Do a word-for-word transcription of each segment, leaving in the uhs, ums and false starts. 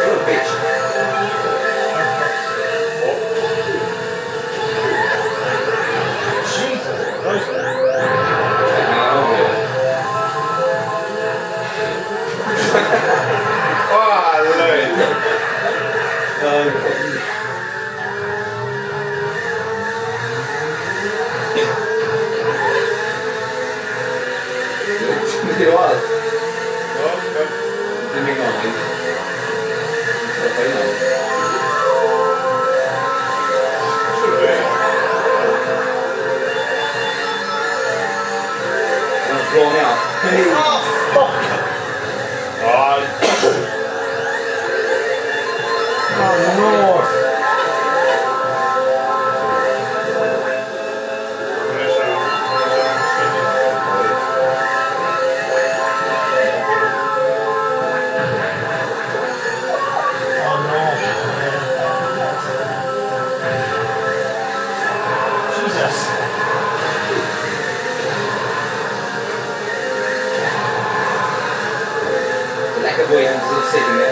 little bitch. Jesus Christ. Ah, Lord. Det var allt. Ja, ja. Det är min aning. Jag tar innan. Bra med allt. Hej! Oh, fuck! Ja, Oh, no! Like a boy who's sitting there.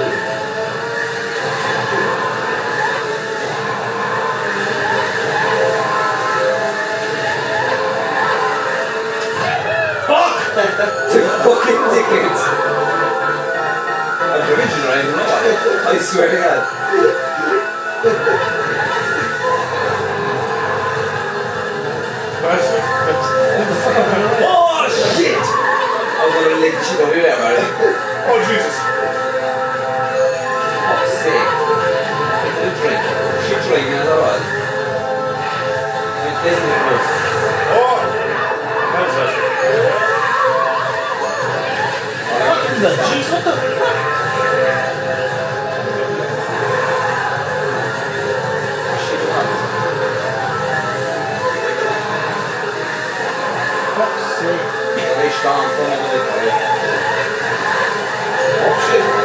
Fuck! Two fucking tickets! I'm original, I don't know. I swear to God. Oh shit! I was gonna lick shit over there, man. oh Jesus. Fuck's sake. It's a drink. Shit drink in other words. It isn't it was. Oh! What is that? What is that? Jeez, what the fuck? Shit around. Fuck's sake. They stand for another day. Oh shit.